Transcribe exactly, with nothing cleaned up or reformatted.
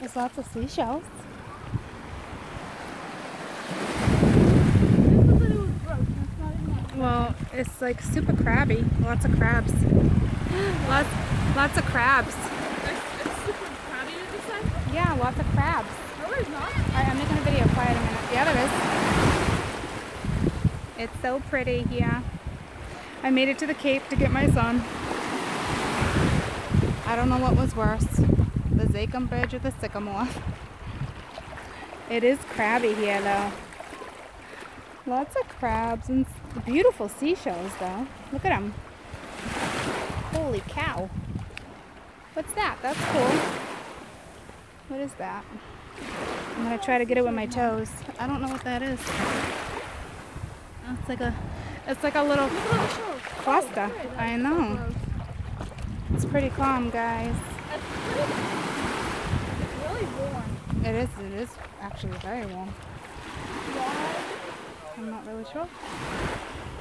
There's lots of seashells. Well, it's like super crabby. Lots of crabs. Lots, lots of crabs. It's, it's super crabby, did you say? Yeah, lots of crabs. No, there's not. Alright, I'm making a video. Quiet a minute. Yeah, there is. It's so pretty here. I made it to the Cape to get my son. I don't know what was worse, the Zakum Bridge or the Sycamore. It is crabby here though. Lots of crabs and beautiful seashells though. Look at them. Holy cow. What's that? That's cool. What is that? I'm gonna try to get it with my toes. I don't know what that is. It's like a, it's like a little cluster. I know. It's pretty calm, guys. It's really warm. It is. It is actually very warm. Why? I'm not really sure.